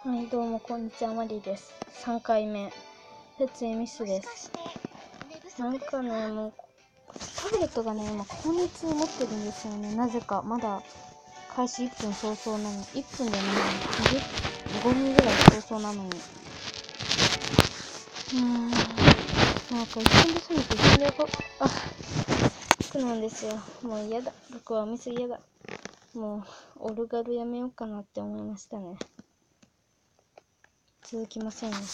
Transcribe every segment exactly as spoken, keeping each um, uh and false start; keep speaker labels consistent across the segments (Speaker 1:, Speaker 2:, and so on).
Speaker 1: はい、どうもこんにちは、マリーです。さんかいめ。普通ミスです。なんかね、もう、タブレットがね、今、高熱持ってるんですよね。なぜか、まだ、開始いっぷん早々なのに、いっぷんでね、じゅうごふんぐらい早々なのに。うーん、なんか一瞬で下げて一瞬でこ、あ、そうなんですよ。もう嫌だ。僕はミス嫌だ。もう、オルガルやめようかなって思いましたね。続きませんね。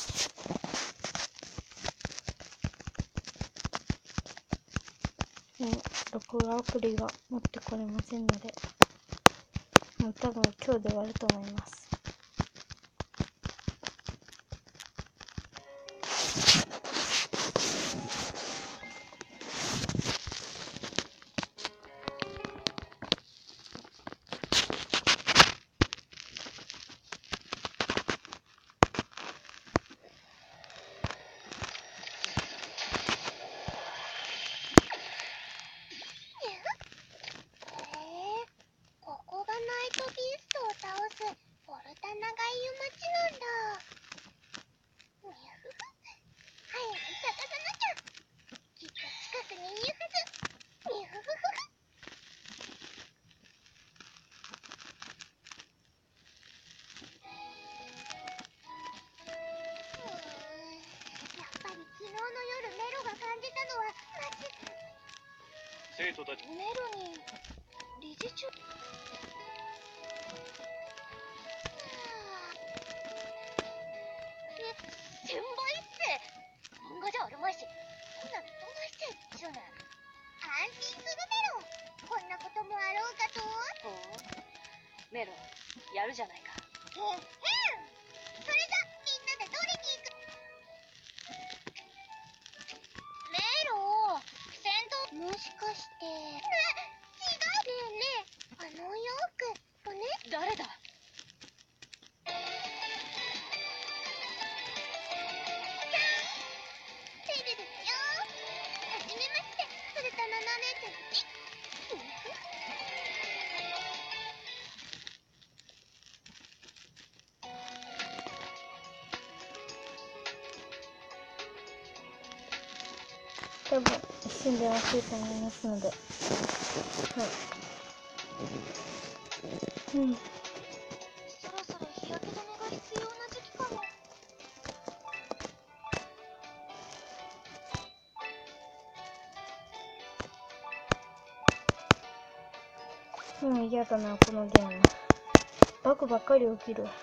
Speaker 1: もう録画アプリが持ってこれませんので、もう多分今日で終わると思います。
Speaker 2: 生徒たち
Speaker 3: メロに理事長え先輩って漫画じゃあるまいしそんなどないせっちゅうねん。安心するメロこんなこともあろうかと。ほうメロやるじゃないか。へんへんそれじゃみんなで取りに行く。メロ戦闘もしかしてね違うねえねえあのお洋服をね。誰だ。セルですよ。はじめまして古田ななねんせいのピッ。
Speaker 1: 多分一瞬で忘れると思いますので、はい。うん。
Speaker 3: そろそろ日焼け止めが必要な時期かも。
Speaker 1: もう嫌だな、このゲーム。バグばっかり起きる。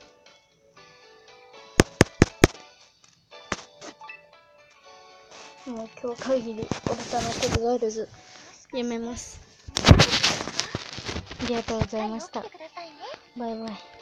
Speaker 1: もう今日限り、オルタナティブガールズ、やめます。ありがとうございました。バイバイ。